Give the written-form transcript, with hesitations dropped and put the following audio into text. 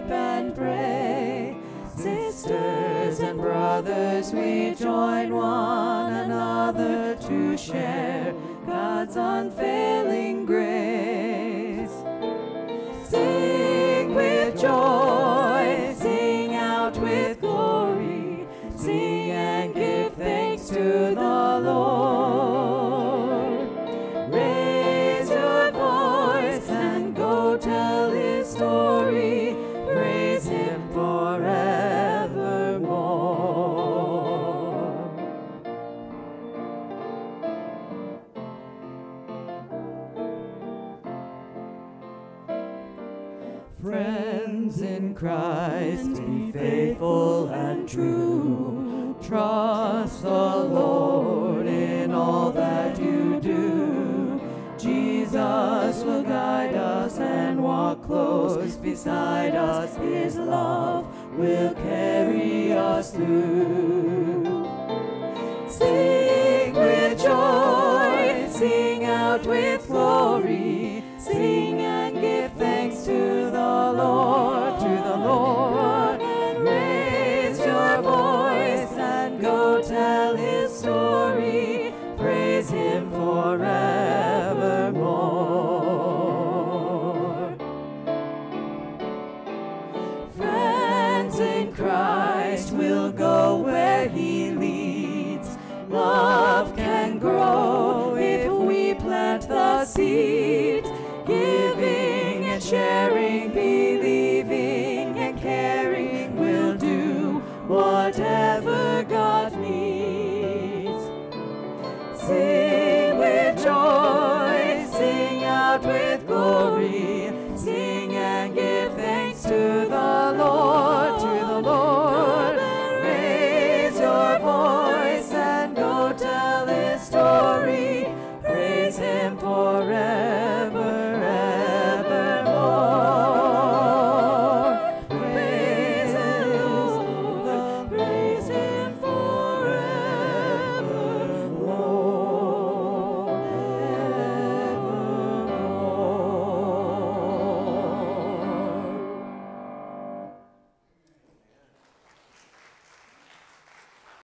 worship and pray. Sisters and brothers, we join one another to share God's unfailing grace. Sing with joy, sing out with glory, sing and give thanks to the Lord. Raise your voice and go tell his story, praise him forevermore. Friends in Christ, be faithful and true. Trust the Lord in all that you do. Jesus will guide us and walk close beside us. His love will carry us through. Sing with joy, sing out with glory, sing and give thanks to the Lord, and raise your voice and go tell his story, praise him forevermore. Friends in Christ will go where he leads. Love can grow if we plant the seeds, giving and sharing, believing and caring will do whatever God needs. Sing with joy, sing out with glory, sing and give thanks to the